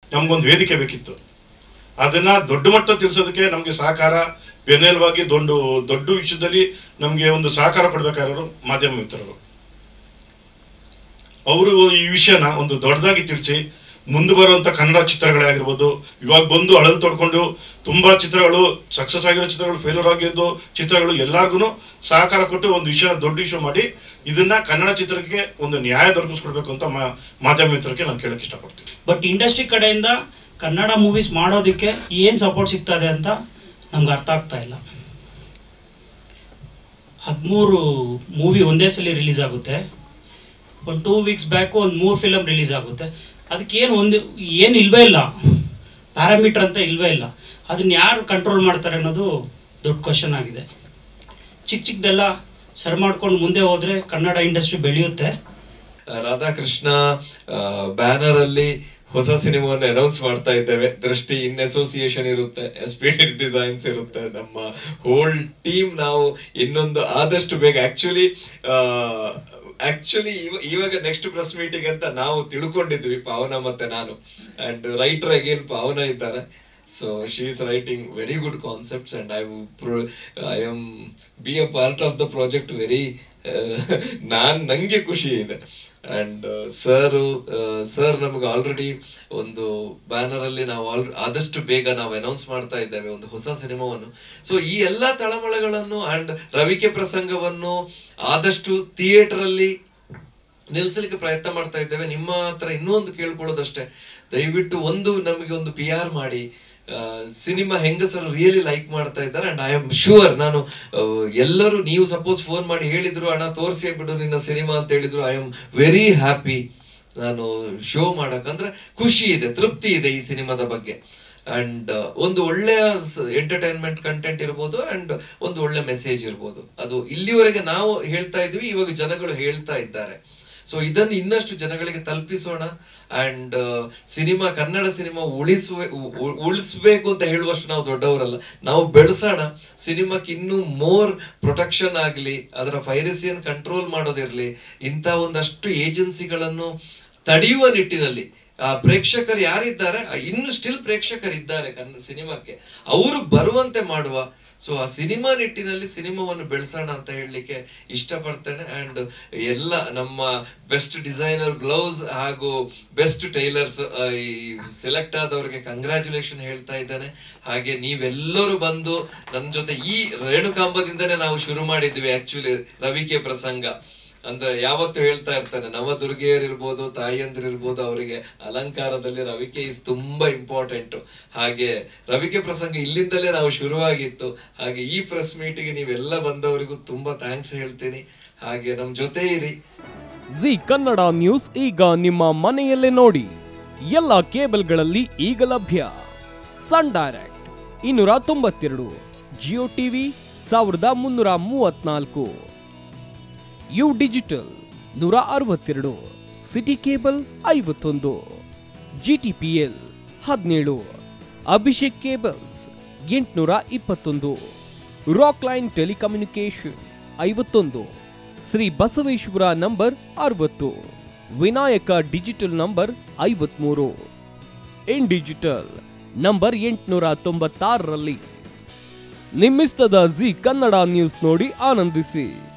ನಮಗೊಂದು ವೇದಿಕೆ ಬೇಕಿತ್ತು. ಅದನ್ನು ದೊಡ್ಡ ಮಟ್ಟ ತಿಳಿಸೋದಕ್ಕೆ ನಮಗೆ ಸಹಕಾರ ಬೆನ್ನೆಲುವಾಗಿ ದೊಡ್ಡ ವಿಷಯದಲ್ಲಿ ನಮಗೆ ಒಂದು ಸಹಕಾರ ಕೊಡಬೇಕಾಗಿರೋರು ಮಾಧ್ಯಮ ಮಿತ್ರರು. ಅವರು ಈ ವಿಷಯನ ಒಂದು ದೊಡ್ಡದಾಗಿ ತಿಳಿಸಿ ಮುಂದೆ ಬರುವಂಥ ಕನ್ನಡ ಚಿತ್ರಗಳೇ ಆಗಿರ್ಬೋದು, ಇವಾಗ ಬಂದು ಅಳಲು ತೊಡ್ಕೊಂಡು ತುಂಬ ಚಿತ್ರಗಳು ಸಕ್ಸಸ್ ಆಗಿರೋ ಚಿತ್ರಗಳು, ಫೇಲ್ಯೂರ್ ಆಗಿದ್ದು ಚಿತ್ರಗಳು ಎಲ್ಲರಿಗೂ ಸಹಕಾರ ಕೊಟ್ಟು ಒಂದು ವಿಷಯ ದೊಡ್ಡ ಇಶ್ಯೂ ಮಾಡಿ ಇದನ್ನ ಕನ್ನಡ ಚಿತ್ರಕ್ಕೆ ಒಂದು ನ್ಯಾಯ ದೊರಕಿಸ್ಕೊಡ್ಬೇಕು ಅಂತ ಮಾಧ್ಯಮ ಮಿತ್ರಕ್ಕೆ ನಾನು ಕೇಳಕ್ಕೆ ಇಷ್ಟಪಡ್ತೀನಿ. ಬಟ್ ಇಂಡಸ್ಟ್ರಿ ಕಡೆಯಿಂದ ಕನ್ನಡ ಮೂವೀಸ್ ಮಾಡೋದಕ್ಕೆ ಏನು ಸಪೋರ್ಟ್ ಸಿಗ್ತದೆ ಅಂತ ನಮ್ಗೆ ಅರ್ಥ ಆಗ್ತಾ ಇಲ್ಲ. 13 ಮೂವಿ ಒಂದೇ ಸಲ ರಿಲೀಸ್ ಆಗುತ್ತೆ. ಒಂದು 2 ವೀಕ್ಸ್ ಬ್ಯಾಕು ಒಂದು 3 ಫಿಲಮ್ ರಿಲೀಸ್ ಆಗುತ್ತೆ. ಅದಕ್ಕೇನು ಏನು ಇಲ್ವೇ ಇಲ್ಲ, ಪ್ಯಾರಾಮೀಟರ್ ಅಂತ ಇಲ್ವೇ ಇಲ್ಲ. ಅದನ್ನ ಯಾರು ಕಂಟ್ರೋಲ್ ಮಾಡ್ತಾರೆ ಅನ್ನೋದು ದೊಡ್ಡ ಕ್ವಶನ್ ಆಗಿದೆ. ಚಿಕ್ಕದೆಲ್ಲ ಸರ್ ಮಾಡ್ಕೊಂಡು ಮುಂದೆ ಹೋದರೆ ಕನ್ನಡ ಇಂಡಸ್ಟ್ರಿ ಬೆಳೆಯುತ್ತೆ. ರಾಧಾಕೃಷ್ಣ ಬ್ಯಾನರ್ ಅಲ್ಲಿ ಹೊಸ ಸಿನಿಮಾವನ್ನು ಅನೌನ್ಸ್ ಮಾಡ್ತಾ ಇದ್ದೇವೆ. ದೃಷ್ಟಿ ಇನ್ ಅಸೋಸಿಯೇಷನ್ ಇರುತ್ತೆ, SPD ಡಿಸೈನ್ಸ್ ಇರುತ್ತೆ, ನಮ್ಮ ಹೋಲ್ ಟೀಮ್. ನಾವು ಇನ್ನೊಂದು ಆದಷ್ಟು ಬೇಗ ಆಕ್ಚುಲಿ ಇವಾಗ ನೆಕ್ಸ್ಟ್ ಪ್ರೆಸ್ ಮೀಟಿಂಗ್ ಅಂತ ನಾವು ತಿಳ್ಕೊಂಡಿದ್ವಿ, ಪಾವನ ಮತ್ತೆ ನಾನು. ಅಂಡ್ ರೈಟರ್ ಅಗೇನ್ ಪಾವನ ಇದ್ದಾರೆ. So she is writing very good concepts and I am be a part of the project very ನಂಗೆ ಖುಷಿ ಇದೆ. ಅಂಡ್ ಸರ್ ನಮಗೆ ಆಲ್ರೆಡಿ ಒಂದು ಬ್ಯಾನರ್ ಅಲ್ಲಿ ನಾವು ಆದಷ್ಟು ಬೇಗ ನಾವು ಅನೌನ್ಸ್ ಮಾಡ್ತಾ ಇದ್ದೇವೆ ಒಂದು ಹೊಸ ಸಿನಿಮಾವನ್ನು. ಸೊ ಈ ಎಲ್ಲಾ ತಳಮಳಗಳನ್ನು ಅಂಡ್ ರವಿಕೆ ಪ್ರಸಂಗವನ್ನು ಆದಷ್ಟು ಥಿಯೇಟರ್ ಅಲ್ಲಿ ನಿಲ್ಸಲಿಕ್ಕೆ ಪ್ರಯತ್ನ ಮಾಡ್ತಾ ಇದ್ದೇವೆ. ನಿಮ್ಮ ಹತ್ರ ಇನ್ನೂ ಒಂದು ಕೇಳ್ಕೊಳ್ಳೋದಷ್ಟೇ, ದಯವಿಟ್ಟು ನಮಗೆ ಒಂದು PR ಮಾಡಿ. ಸಿನಿಮಾ ಹೆಂಗಸರು ರಿಯಲಿ ಲೈಕ್ ಮಾಡ್ತಾ ಇದ್ದಾರೆ. ಅಂಡ್ ಐ ಆಮ್ ಶೂರ್, ನಾನು ಎಲ್ಲರೂ ನೀವು ಸಪೋಸ್ ಫೋನ್ ಮಾಡಿ ಹೇಳಿದ್ರು ಅಣ್ಣ ತೋರಿಸಿ ಬಿಡು ನಿನ್ನ ಸಿನಿಮಾ ಅಂತ ಹೇಳಿದ್ರು, ಐ ಆಮ್ ವೆರಿ ಹ್ಯಾಪಿ. ನಾನು ಶೋ ಮಾಡಕಂದ್ರೆ ಖುಷಿ ಇದೆ, ತೃಪ್ತಿ ಇದೆ ಈ ಸಿನಿಮಾದ ಬಗ್ಗೆ. ಅಂಡ್ ಒಂದು ಒಳ್ಳೆಯ ಎಂಟರ್ಟೈನ್ಮೆಂಟ್ ಕಂಟೆಂಟ್ ಇರ್ಬೋದು ಅಂಡ್ ಒಂದು ಒಳ್ಳೆ ಮೆಸೇಜ್ ಇರ್ಬೋದು. ಅದು ಇಲ್ಲಿವರೆಗೆ ನಾವು ಹೇಳ್ತಾ ಇದ್ವಿ, ಇವಾಗ ಜನಗಳು ಹೇಳ್ತಾ ಇದ್ದಾರೆ. ಸೊ ಇದನ್ನು ಇನ್ನಷ್ಟು ಜನಗಳಿಗೆ ತಲುಪಿಸೋಣ. ಅಂಡ್ ಕನ್ನಡ ಸಿನಿಮಾ ಉಳಿಸ್ಬೇಕು ಅಂತ ಹೇಳುವಷ್ಟು ನಾವು ದೊಡ್ಡವರಲ್ಲ, ನಾವು ಬೆಳೆಸೋಣ. ಸಿನಿಮಾಕ್ಕೆ ಇನ್ನೂ ಮೋರ್ ಪ್ರೊಟೆಕ್ಷನ್ ಆಗಲಿ, ಅದರ ಪೈರಸಿಯನ್ನು ಕಂಟ್ರೋಲ್ ಮಾಡೋದಿರಲಿ, ಇಂಥ ಒಂದಷ್ಟು ಏಜೆನ್ಸಿಗಳನ್ನು ತಡೆಯುವ ನಿಟ್ಟಿನಲ್ಲಿ ಪ್ರೇಕ್ಷಕರು ಯಾರಿದ್ದಾರೆ, ಇನ್ನು ಸ್ಟಿಲ್ ಪ್ರೇಕ್ಷಕರಿದ್ದಾರೆ ಕನ್ನಡ ಸಿನಿಮಾಕ್ಕೆ, ಅವರು ಬರುವಂತೆ ಮಾಡುವ. ಸೊ ಆ ಸಿನಿಮಾ ನಿಟ್ಟಿನಲ್ಲಿ ಸಿನಿಮಾವನ್ನು ಬೆಳೆಸೋಣ ಅಂತ ಹೇಳಲಿಕ್ಕೆ ಇಷ್ಟಪಡ್ತೇನೆ. ಅಂಡ್ ಎಲ್ಲ ನಮ್ಮ ಬೆಸ್ಟ್ ಡಿಸೈನರ್ ಗ್ಲೌಸ್ ಹಾಗೂ ಬೆಸ್ಟ್ ಟೈಲರ್ಸ್ ಈ ಸೆಲೆಕ್ಟ್ ಆದವರಿಗೆ ಕಂಗ್ರ್ಯಾಚುಲೇಷನ್ ಹೇಳ್ತಾ ಇದ್ದೇನೆ. ಹಾಗೆ ನೀವೆಲ್ಲರೂ ಬಂದು ನನ್ನ ಜೊತೆ ಈ ರೇಣುಕಾಂಬದಿಂದನೇ ನಾವು ಶುರು ಮಾಡಿದ್ವಿ ಆಕ್ಚುಲಿ ರವಿಕೆ ಪ್ರಸಂಗ. ಅಂದ್ರೆ ಯಾವತ್ತು ಹೇಳ್ತಾ ಇರ್ತಾನೆ, ನವದುರ್ಗೆಯರಿರ್ಬೋದು, ತಾಯಿಯಂದಿರಿರ್ಬೋದು, ಅವರಿಗೆ ಅಲಂಕಾರದಲ್ಲಿ ರವಿಕೆ ಇಸ್ ತುಂಬಾ ಇಂಪಾರ್ಟೆಂಟ್. ಹಾಗೆ ರವಿಕೆ ಪ್ರಸಂಗ ಇಲ್ಲಿಂದಲೇ ನಾವು ಶುರುವಾಗಿತ್ತು. ಹಾಗೆ ಈ ಪ್ರೆಸ್ ಮೀಟಿಗೆ ನೀವೆಲ್ಲ ಬಂದವರಿಗೂ ತುಂಬಾ ಥ್ಯಾಂಕ್ಸ್ ಹೇಳ್ತೀನಿ. ಹಾಗೆ ನಮ್ ಜೊತೆ ಇರಿ. ಜಿ ಕನ್ನಡ ನ್ಯೂಸ್ ಈಗ ನಿಮ್ಮ ಮನೆಯಲ್ಲೇ ನೋಡಿ. ಎಲ್ಲ ಕೇಬಲ್ಗಳಲ್ಲಿ ಈಗ ಲಭ್ಯ. Sun direct 292, Jio TV 1334, U digital 162, city cable 51, GTPL 17, Abhishek cables 821, rock line telecommunication 51, Shri Basaveshwara number 60, Vinayaka digital number 53, in digital number 896ರಲ್ಲಿ. ನಿಮ್ಮಿಸ್ತದ ಜಿ ಕನ್ನಡ ನ್ಯೂಸ್ ನೋಡಿ ಆನಂದಿಸಿ.